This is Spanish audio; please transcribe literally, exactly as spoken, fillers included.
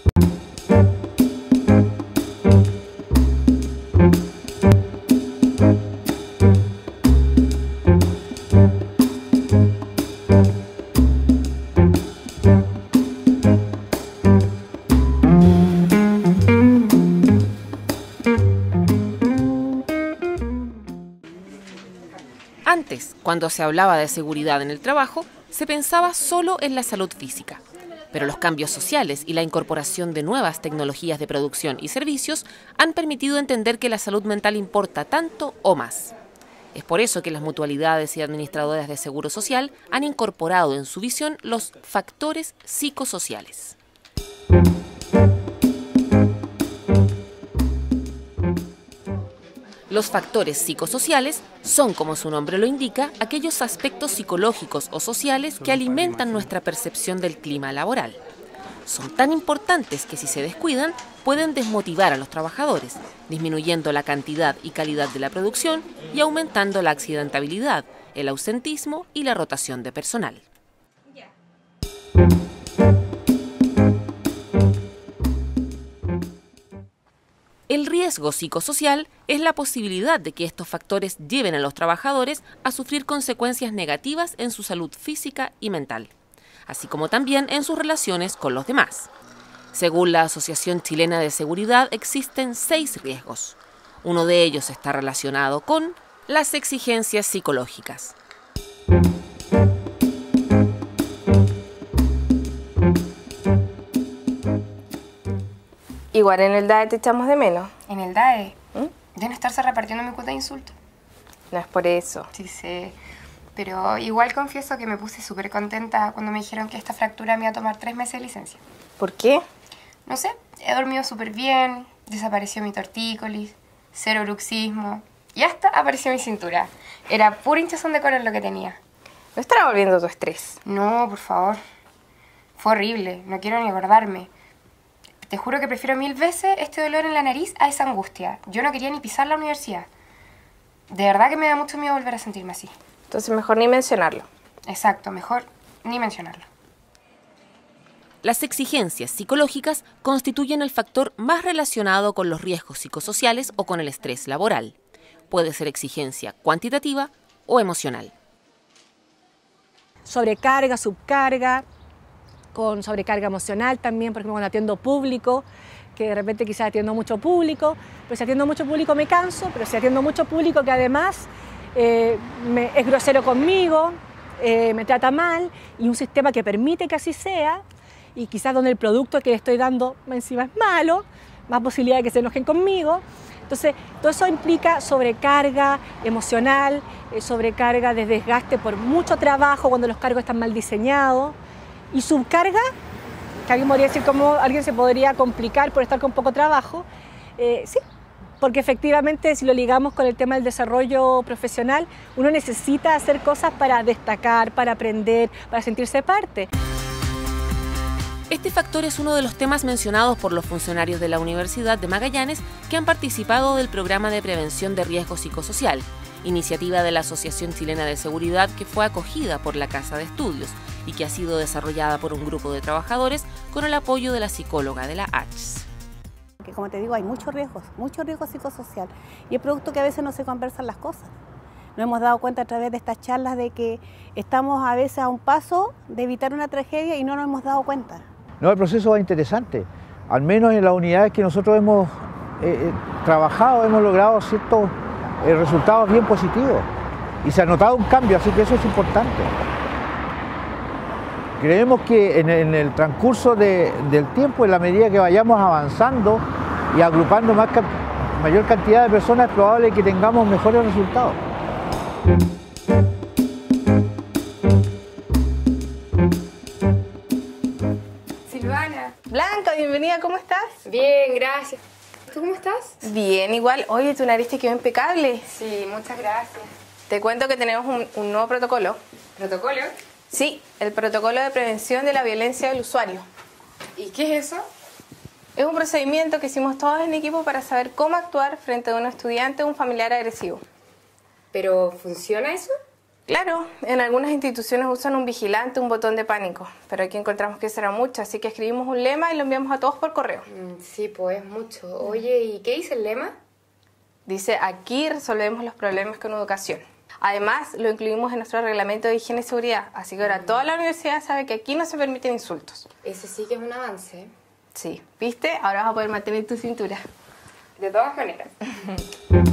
Antes, cuando se hablaba de seguridad en el trabajo, se pensaba solo en la salud física. Pero los cambios sociales y la incorporación de nuevas tecnologías de producción y servicios han permitido entender que la salud mental importa tanto o más. Es por eso que las mutualidades y administradoras de seguro social han incorporado en su visión los factores psicosociales. Los factores psicosociales son, como su nombre lo indica, aquellos aspectos psicológicos o sociales que alimentan nuestra percepción del clima laboral. Son tan importantes que si se descuidan, pueden desmotivar a los trabajadores, disminuyendo la cantidad y calidad de la producción y aumentando la accidentabilidad, el ausentismo y la rotación de personal. El riesgo psicosocial es la posibilidad de que estos factores lleven a los trabajadores a sufrir consecuencias negativas en su salud física y mental, así como también en sus relaciones con los demás. Según la Asociación Chilena de Seguridad, existen seis riesgos. Uno de ellos está relacionado con las exigencias psicológicas. Igual en el D A E te echamos de menos. ¿En el D A E? ¿Mm? ¿De no estarse repartiendo mi cuota de insultos? No es por eso. Sí sé, pero igual confieso que me puse súper contenta cuando me dijeron que esta fractura me iba a tomar tres meses de licencia. ¿Por qué? No sé, he dormido súper bien, desapareció mi tortícolis, cero bruxismo y hasta apareció mi cintura. Era pura hinchazón de color lo que tenía. ¿No estará volviendo tu estrés? No, por favor. Fue horrible, no quiero ni acordarme. Te juro que prefiero mil veces este dolor en la nariz a esa angustia. Yo no quería ni pisar la universidad. De verdad que me da mucho miedo volver a sentirme así. Entonces mejor ni mencionarlo. Exacto, mejor ni mencionarlo. Las exigencias psicológicas constituyen el factor más relacionado con los riesgos psicosociales o con el estrés laboral. Puede ser exigencia cuantitativa o emocional. Sobrecarga, subcarga, con sobrecarga emocional también, por ejemplo, cuando atiendo público, que de repente quizás atiendo mucho público, pero si atiendo mucho público me canso, pero si atiendo mucho público que además eh, me, es grosero conmigo, eh, me trata mal, y un sistema que permite que así sea, y quizás donde el producto que le estoy dando encima es malo, más posibilidad de que se enojen conmigo. Entonces, todo eso implica sobrecarga emocional, eh, sobrecarga de desgaste por mucho trabajo cuando los cargos están mal diseñados. Y subcarga, que alguien podría decir cómo alguien se podría complicar por estar con poco trabajo, eh, sí, porque efectivamente si lo ligamos con el tema del desarrollo profesional, uno necesita hacer cosas para destacar, para aprender, para sentirse parte. Este factor es uno de los temas mencionados por los funcionarios de la Universidad de Magallanes que han participado del programa de prevención de riesgo psicosocial, iniciativa de la Asociación Chilena de Seguridad que fue acogida por la Casa de Estudios y que ha sido desarrollada por un grupo de trabajadores con el apoyo de la psicóloga de la A C H. Que como te digo, hay muchos riesgos, mucho riesgo psicosocial y es producto que a veces no se conversan las cosas. Nos hemos dado cuenta a través de estas charlas de que estamos a veces a un paso de evitar una tragedia y no nos hemos dado cuenta. No, el proceso va interesante, al menos en las unidades que nosotros hemos eh, eh, trabajado, hemos logrado ciertos eh, resultados bien positivos y se ha notado un cambio, así que eso es importante. Creemos que en, en el transcurso de, del tiempo, en la medida que vayamos avanzando y agrupando más, mayor cantidad de personas, es probable que tengamos mejores resultados. Silvana. Blanca, bienvenida, ¿cómo estás? Bien, gracias. ¿Tú cómo estás? Bien, igual. Oye, tu nariz te quedó impecable. Sí, muchas gracias. Te cuento que tenemos un, un nuevo protocolo. ¿Protocolo? Sí, el protocolo de prevención de la violencia del usuario. ¿Y qué es eso? Es un procedimiento que hicimos todos en equipo para saber cómo actuar frente a un estudiante o un familiar agresivo. ¿Pero funciona eso? Claro, en algunas instituciones usan un vigilante, un botón de pánico, pero aquí encontramos que será mucho, así que escribimos un lema y lo enviamos a todos por correo. Mm, sí, pues es mucho. Oye, ¿y qué dice el lema? Dice, aquí resolvemos los problemas con educación. Además, lo incluimos en nuestro reglamento de higiene y seguridad, así que ahora toda la universidad sabe que aquí no se permiten insultos. Ese sí que es un avance. Sí, ¿viste? Ahora vas a poder mantener tu cintura. De todas maneras.